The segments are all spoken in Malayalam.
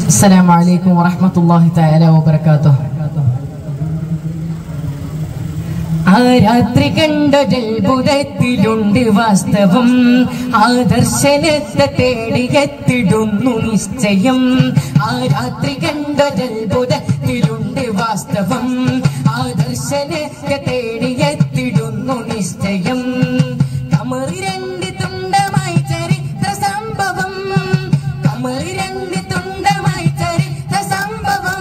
السلام عليكم ورحمة الله تعالى وبركاته. ആ രാത്രി കണ്ടൊരത്ഭുതത്തിലുണ്ട് വാസ്തവം, ആദർശനത്തെ തേടിയെത്തിടുന്നു നിശ്ചയം. ആ രാത്രി കണ്ടൊരത്ഭുതത്തിലുണ്ട് വാസ്തവം, ആദർശനത്തെ തേടിയെത്തിടുന്നു നിശ്ചയം. കമറി രണ്ട് തുണ്ടമായി ചരിത്ര സംഭവം, കമറി രണ്ട് തുണ്ടമായി ചരിത്ര സംഭവം.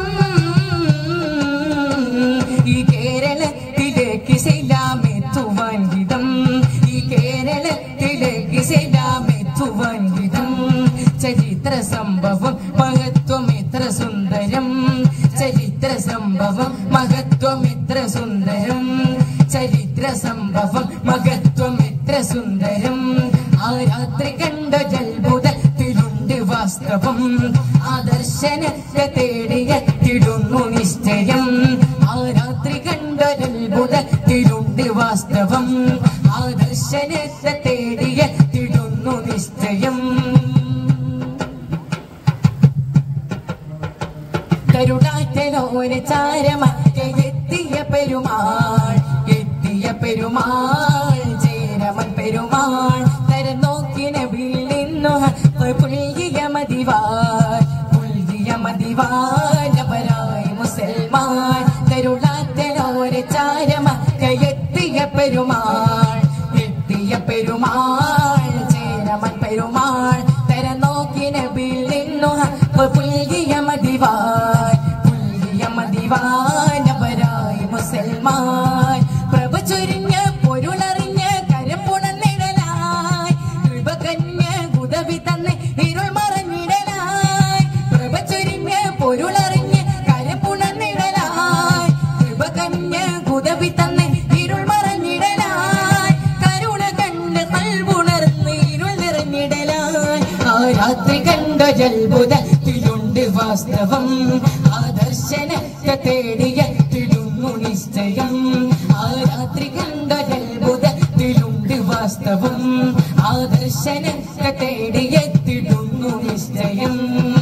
ഈ കേരളത്തിലേക്ക് സലാമെത്തുവാൻ വിധം, ഈ കേരളത്തിലേക്ക് സലാമെത്തുവാൻ വിധം. ചരിത്ര സംഭവം മഹത്വം എത്ര സുന്ദരം, ചരിത്ര സംഭവം മഹത്വം എത്ര സുന്ദരം, ചരിത്ര സംഭവം മഹത്വം എത്ര സുന്ദരം. ആ രാത്രി കണ്ട അത്ഭുതത്തിലുണ്ട് വാസ്തവം, ആദർശനത്തെ തേടിയെത്തിടുന്നു നിശ്ചയം. ആ രാത്രി കണ്ട അത്ഭുതത്തിലുണ്ട് വാസ്തവം, ആദർശനത്തെ തേടിയെത്തിടുന്നു നിശ്ചയം. കരുടാറ്റലോര ചാരമറ്റെത്തിയ പെരുമാൾ, എത്തിയ പെരുമാൾ ചേരമൻ പെരുമാൾ. തരം നോക്കിന വീഴുന്നു പുൽകിയ മതിവാൾ, പുൽകിയ മതിവാലവരായി മുസൽമാൻ. കരുടാറ്റലോര ചാരമറ്റെത്തിയ പെരുമാൾ, എത്തിയ പെരുമാൾ ചേരമൻ പെരുമാൾ. തരം നോക്കിന വീഴുന്നു പുൽകിയ മതിവാൾ, പുൽകിയ മതിവാലവരായി മുസൽമാൻ. പ്രഭ ചൊരിഞ്ഞ പൊരുളറിഞ്ഞ കരപ്പുണന്നിടലായി, കൃപ കന്യ ഉദവി തന്നെ ഇരുൾ മറഞ്ഞിടലായി. പ്രഭ ചൊരിഞ്ഞ പൊരുളറിഞ്ഞ കരപ്പുണന്നിടലായി, കൃപ കന്യ ഉദവി തന്നെ ഇരുൾ മറഞ്ഞിടലായി. കരുണ കണ്ട് കൽവുണർന്ന് ഇരുൾ നിറഞ്ഞിടലായി. ആ രാത്രി കണ്ട അത്ഭുതത്തിലുണ്ട് വാസ്തവം, ആദർശനത്തെ തേടിയെത്തിടുന്നു നിശ്ചയം. ആ രാത്രി കണ്ട അത്ഭുതത്തിലുണ്ട് വാസ്തവം, ആദർശനത്തെ തേടിയെത്തിടുന്നു നിശ്ചയം.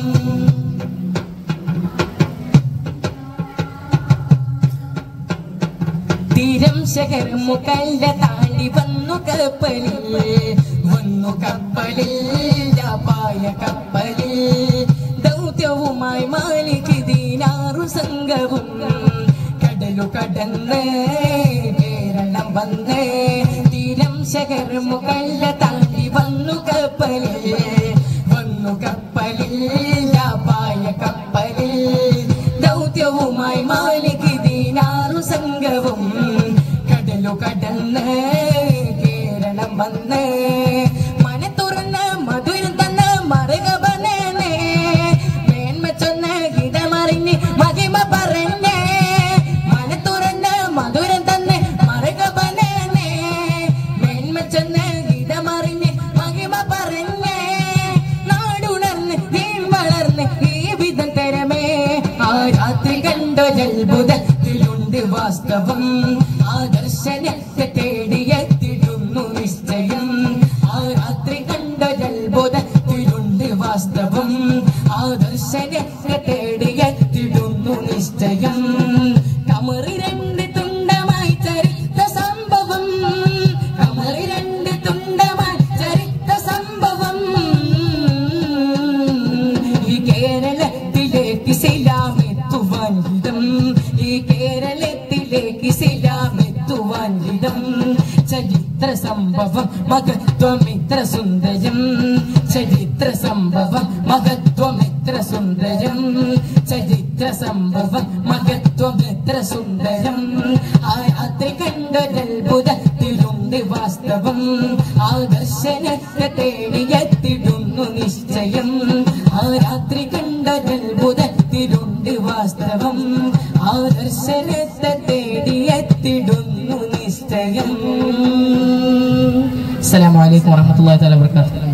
തീരം ശകർ മുക്കല്ല താണ്ടി വന്നു കപ്പലിൽ, വന്നു കപ്പലിൽ പായ കപ്പലിൽ. ദൗത്യവുമായി മാലിക് ദീനാറു സംഘവും കടലു കടന്ന് കേരളം വന്ന്. തീരം ശകർ മുക്കല്ല താണ്ടി വന്നു കപ്പലിൽ, വന്നു കപ്പലിൽ പായ കപ്പലിൽ. ദൗത്യവുമായി മാലിക് ദീനാറു സംഘവും കടലു കടന്ന് കേരളം വന്ന്. മന തുറന്ന് മധുരം തന്ന മറുകബനേ, മേന്മ ചൊന്ന ഗീതമറിഞ്ഞ് മഹിമ പറഞ്ഞേ. മന തുറന്ന് മധുരം തന്നെ മറുകബനേ, മേന്മ ചൊന്ന ഗീതമറിഞ്ഞ് മഹിമ പറഞ്ഞേ. നാടുണർന്ന് നീൻ വളർന്ന് ഈ വിധം തരമേ. ആ രാത്രി കണ്ട അത്ഭുതത്തിലുണ്ട് വാസ്തവം, ആദർശനത്തെ തേടിയെത്തിടുന്നു നിശ്ചയം. ആ രാത്രി കണ്ട അത്ഭുതത്തിലുണ്ട് വാസ്തവം, ആദർശനത്തെ തേടിയെത്തിടുന്നു നിശ്ചയം. കമറി രണ്ട് തുണ്ടമായി ചരിത്ര സംഭവം, കമറി രണ്ട് തുണ്ടമായി ചരിത്ര സംഭവം. ഈ കേരളത്തിലേക്ക് സലാമെത്തുവാൻ വിധം, ഈ കേരളത്തിലേക്ക് സലാമെത്തുവാൻ വിധം. ചരിത്ര സംഭവം മഹത്വം എത്ര സുന്ദരം, ചരിത്ര സംഭവം മഹത്വം എത്ര സുന്ദരം, ചരിത്ര സംഭവം മഹത്വം എത്ര സുന്ദരം. ആ രാത്രി കണ്ട അത്ഭുതത്തിലുണ്ട് വാസ്തവം, ആദർശനത്തെ തേടിയെത്തിടുന്നു നിശ്ചയം. ആ രാത്രി കണ്ട അത്ഭുതത്തിലുണ്ട് വാസ്തവം, ആദർശനത്തെ തേടിയെത്തിടുന്നു നിശ്ചയം. അസ്സലാമു അലൈക്കും വറഹ്മത്തുള്ളാഹി തആല വബറകാതുഹു.